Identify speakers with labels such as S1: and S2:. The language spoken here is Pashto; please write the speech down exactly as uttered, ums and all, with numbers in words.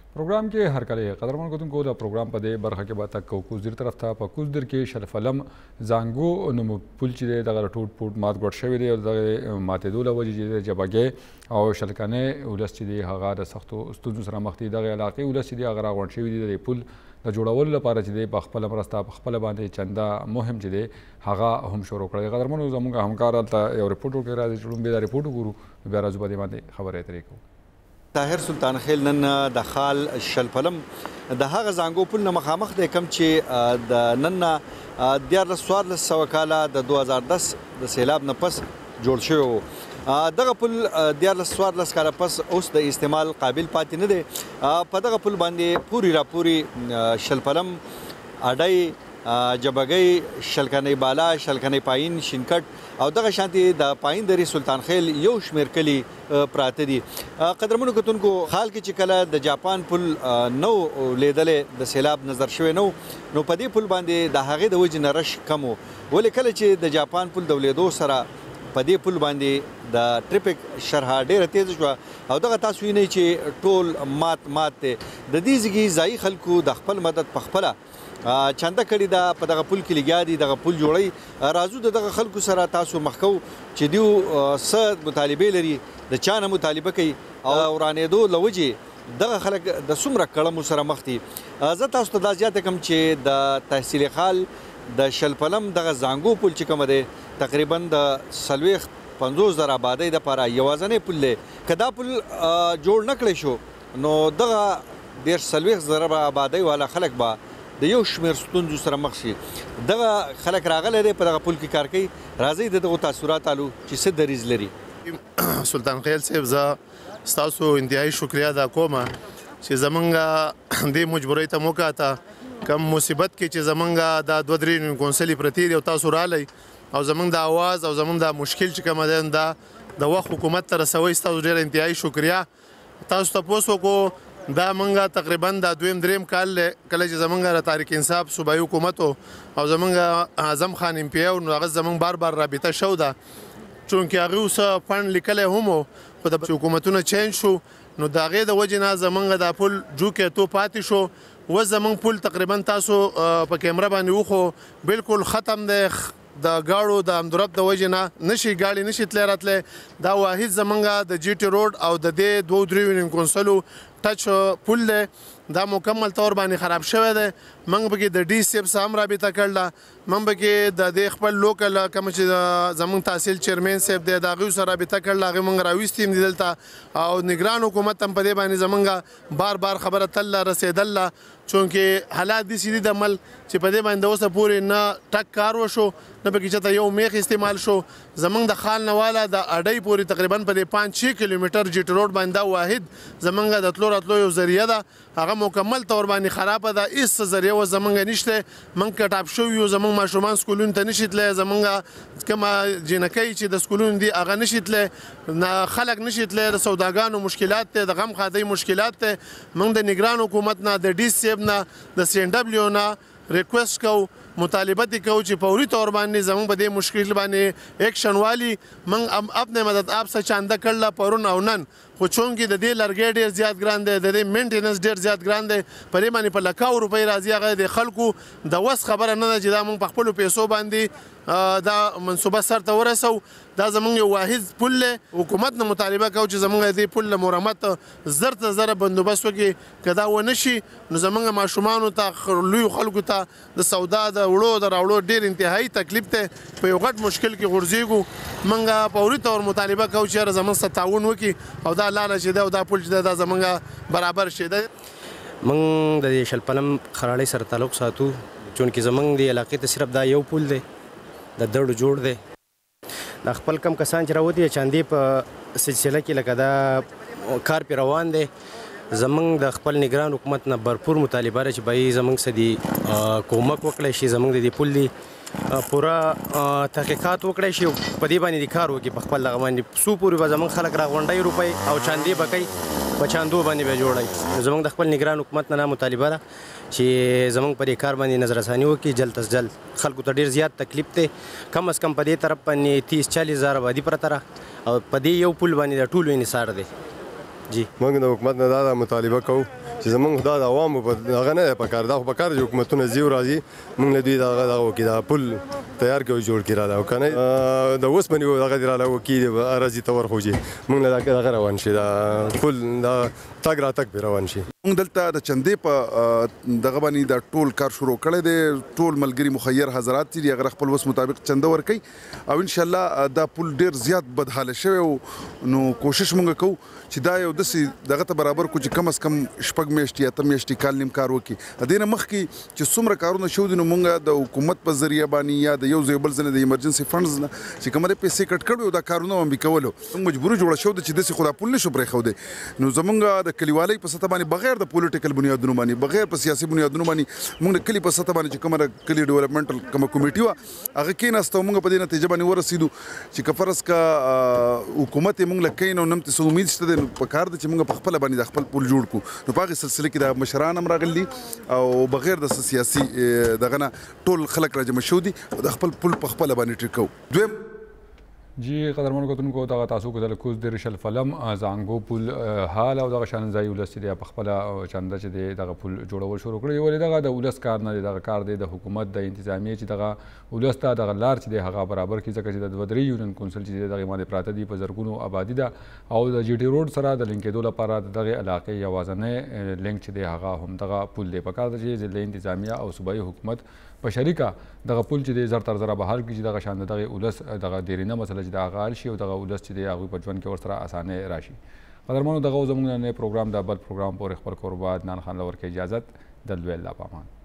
S1: प्रोग्राम के हर कले कदरमन को द प्रोग्राम पदे बरखा के बाद तक कुजदिर तरफ था प कुजदिर के शलफलम जांगो नुम पुल चिदे दगर टूट फूट मात गट शवे दे और माते दूला वजी चिदे जबगे और शलकने उलस चिदे हगा द सख्तो स्तुजु सरा मख्ती दगे इलाके उलस चिदे अगर गट शवे दे पुल د جوړول لپاره چې د خپل مرسته په خپل باندې چندا مهم چې دی هغه هم شروع کړی قدرمنو زموږ همکار ته یو ریپورت وکړی راځي چې موږ به دا ریپورت وګورو بیا راځو په دې باندې خبرې اترې کوو
S2: طاهر سلطان خیل نن د خال شلفلم د هغه زانګو پل نه مخامخ دی کم چې د نن دیارلس څوارلس سوه کاله د دوه هزار دس د سیلاب نه پس جوړ شوی و دغه پل دیارلس څوارلس کاله پس اوس د استعمال قابل پاتې نه دی په دغه پل باندې پوری را پوری شلفلم اډی جبګۍ شلکنی بالا شلکنی پایین شینکټ او دغه شانتي د پایین درې سلطان خیل یو شمیر کلی پراته دي قدرمنو کتونکو حال کې چې کله د جاپان پل نو لیدلې د سیلاب نظر شوی نو نو په دې پل باندې د هغې د وجې نه رش کم و ولې کله چې د جاپان پل د ولیدو سره په دې پل باندې د ټریفیک شرحه ډیره تیز شوه او دغه تاسو وینئ چې ټول مات مات دی د دې ځګي ځایي خلکو د خپل مدد په خپله چنده کړې ده په دغه پل کې لګیا دي دغه پل جوړوي راځو د دغه خلکو سره تاسو مخ کوو چې دوی څه مطالبې لري د چا نه مطالبه کوي او ورانېدو له وجې دغه خلک د څومره کړمو سره مخ دي زه تاسو ته دا زیاته کوم چې د تحصیل خال د شلفلم دغه زانګو پل چې کومه دی تقریبا د څلوېښت پنځوس زره آبادۍ دپاره یوازینی پل دی که دا پل جوړ نه کړی شو نو دغه دېرش څلوېښت زره آبادۍ والا خلک به د یو شمېر ستونزو سره مخ شي دغه خلک راغلی دی په دغه پل کې کار کوي راځئ د دغو تاثرات الو چې څه دریځ لري
S3: سلطان خیل صاحب زه ستاسو انتهایي شکریه ادا کوم چې زمونږ دې مجبورۍ ته موکاته کم مصیبت کې چې زمونږ دا دوه درې کونسلې پرتې دي او تاسو رالی او زمونږ د اواز او زمونږ د مشکل چې کومه دی دا د وخت حکومت ته رسوئ ستاسو ډېره انتهایي شکریه تاسو تپوس وکړو دا مونږ تقریبا دا دویم دریم کال دی کله چې زمونږ د تحریک انصاف صوبایي حکومت او زمونږ اعظم خان ایم پی او نو هغه زمونږ بار بار رابطه شو ده چونکې هغې اوس فنډ لیکلی هم و خو د حکومتونه چینج شو نو د هغې د وجې نه زمونږ دا پل جوکې تو پاتې شو اوس زمونږ پل تقریبا تاسو په کیمره باندې وخو بالکل ختم دی د گاړو د امدورب د وجې نه نشي ګاډي نشي تللی راتلی دا واحد زمونږ د جی ټي روډ او د دې دوه درې کونسلو ټچ پل دی دا مکمل طور باندې خراب شوی دی موږ پکې د ډي صاحب سره هم رابطه کړله موږ پکې د دې خپل لوکل کوم چې زموږ تحصیل چیرمین صاحب دی د هغوی سره رابطه کړله هغې موږ راویستي هم دي دلته او نګران حکومت هم په دې باندې زموږ بار بار خبره تلله رسېدله چونکې حالات داسې دي د عمل چې په دې باندې اوسه پورې نه ټک کار وشو نه پکې چېرته یو میخ استعمال شو زموږ د خال نه واله د اډۍ پورې تقریبا په دې پانچ چھ کیلومیټر جي ټي روډ باندې دا واحد زموږ د تلو راتلو یو ذریعه ده هغه مکمل طور باندې خرابه ده هېڅ ذریعه اوس زموږ نشته موږ کټاپ شوي یو زموږ ماشومان سکولونو ته نشي تللی زموږ کومه جینکۍ چې د سکولونو دي هغه نشي تللی خلک نشي تللی د سوداګانو مشکلات دی د غم خادۍ مشکلات دی موږ د نګران حکومت نه د ډي صاحب نه د سی ان ډبلیو نه ریکویسټ کوو مطالبه دې کوو چې فوري طور باندې زموږ په دې مشکل باندې ایکشن والی موږ اپنے مدد آپ سے چانده کړله پرون او نن خو چونکې د دې لرګی ډېر زیات ګران دی د دې مینټیننس ډېر زیات ګران دی په دې باندې په لکاو روپۍ راځي هغه د خلکو د وس خبره نه ده چې دا موږ په خپلو پیسو باندې دا منصوبه سر ته ورسو دا زموږ یو واحد پل دی حکومت نه مطالبه کوو چې زموږ دې پل له مرمت زر ته زره بندوبست وکړي که دا ونه شي نو زموږ ماشومانو ته لویو خلکو ته د سودا د وړو د راوړو ډېر انتهایي تکلیف دی په یو غټ مشکل کې غورځېږو موږ فوري طور مطالبه کوو چې یاره زموږ سره تعاون وکړي او دا لاره چې ده او دا پل چې ده دا زموږ برابر شي ده
S4: موږ د دې شلفلم خراړۍ سره تعلق ساتو چونکې زموږ د علاقې ته صرف دا یو پل دی د دړو جوړ دی د خپل کم کسان چې راوتي چاندې په سلسله کې لکه دا کار پې روان دی زموږ د خپل نګران حکومت نه بھرپور مطالبه ده چې باید زموږ څه دي کومک وکړی شي زموږ د دې پل دی پوره تحقیقات وکړی شي په دې باندې د کار وکړي په خپل دغه باندې څو پورې به زموږ خلک راغونډوي روپۍ او چاندې به کوي په چاندو باندې به جوړوي زموږ د خپل نګران حکومت نه مطالبه ده چې زموږ په دې کار باندې نظر ثاني وکړي جلد از جلد خلکو ته ډېر زیات تکلیف دی کم از کم په دې طرف باندې تیس چالیس زره آبادي پرته ده او په دې یو پل باندې د ټولو انحصار دی جی
S5: موږ د حکومت نه دا مطالبه کوو چې زمونږ دا د عوامو په هغه نه دی پکار دا خو پکار چې حکومتونه ځي راځي موږ له دوی دغه دغه وکړي دا پل تیار کړي جوړ کړي راله او که نه د اوسپنې دغه دې راله وکړي ارضي ته ورخوځي موږ له دغه روان شي دا پل دا تګ راتګ پرې روان شي.
S6: موږ دلته د چندې په دغه باندې دا ټول کار شروع کړی دی ټول ملګري مخیر حضرات دي هغه خپل وس مطابق چنده ورکوي او ان شاء الله دا پل ډیر زیات بدحاله شوی نو کوشش موږ کوو چې دا یو داسې دغه ته برابر کړو چې کم از کم شپږ میاشتې اته میاشتې کال نیم کار وکړي. د دې نه مخکې چې څومره کارونه شوي دي نو موږ د حکومت په ذریعه باندې یا د یو ځای بل ځای نه د ایمرجنسي فنډز نه چې کومه پیسې کټ کړو دا کارونه هم کولو مجبوري جوړه شوې ده چې داسې خو دا پل نشو پرېښودی نو زموږ د کلیوالۍ په سطح باندې بغیر د پولیټیکل بنیادونو باندې بغیر په سیاسي بنیادونو باندې موږ د کلي په سطح باندې چې کومه د کلي ډیولپمنټل کومه کمیټي وه هغه کېناسته او موږ په دې نتیجه باندې ورسېدو چې که فرض که حکومت یې موږ له کوي نو نم ته څه امید شته دی نو په کار ده چې موږ په خپله باندې د خپل پل جوړ کړو نو په هغې سلسله کې د مشران هم راغلي او بغیر د سیاسي دغه نه ټول خلک راجمع شوي دي او د خپل پل په خپله باندې ټریک کوو. دویم
S1: جی قدرمنو کتونکو دغه تاسو کتل کوزدر شلفلم زانګو پل حال او دغه شان ځای ولس چې د خپل چنده چې د دغه پل جوړول شروع کړی ولې دغه د ولس کار نه دغه کار دی د حکومت د انتظامیه چې دغه ولس ته دغه لار چې د هغه برابر کی ځکه چې د دوه درې یونین کونسل چې دغه باندې پراته دي په زرګونو آبادی ده او د جی ټي روډ سره د لینکېدو لپاره دغه علاقې یوازنی لینک چې دی هغه هم دغه پل دی په کار دی چې د انتظامیه او صوبایي حکومت په شریکه دغه پل چې د زر تر زره بحال کړي چې دغه شان دغه ولس دغه دیرینه مسله چې دغه حل شي او دغه ولس چې دی هغوی په ژوند کې ورسره اسانه راشي. قدرمنو دغه زموږ نه پروګرام د بل پروګرام پورې خپل کور بعد نان خان لور کې اجازت دلوي الله پامان.